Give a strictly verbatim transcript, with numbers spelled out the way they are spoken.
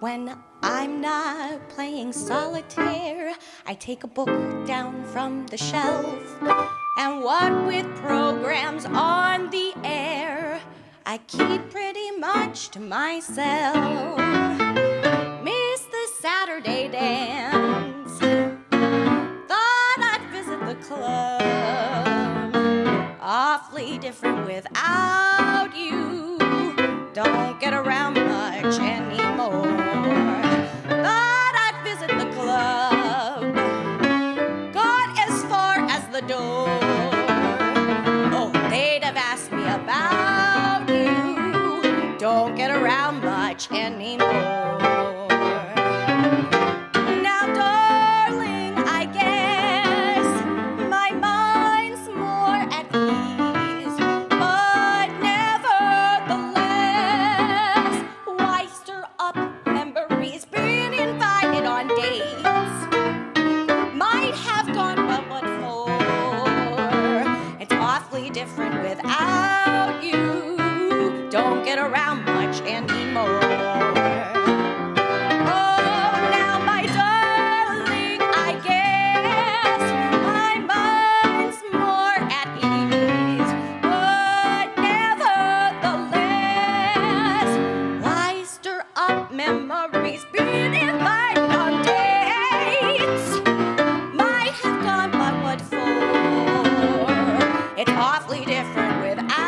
When I'm not playing solitaire, I take a book down from the shelf. And what with programs on the air, I keep pretty much to myself. Miss the Saturday dance, thought I'd visit the club. Awfully different without you, don't get around much anymore. Thought I'd visit the club, got as far as the door. Oh, they'd have asked me about you, don't get around much anymore. Now, darling, I guess my mind's more at ease, but nevertheless, why stir up memories? Being invited on dates might have gone, but what for? It's awfully different without you, don't get around much anymore. Memories being invited on dates might have gone, but what for? It's awfully different without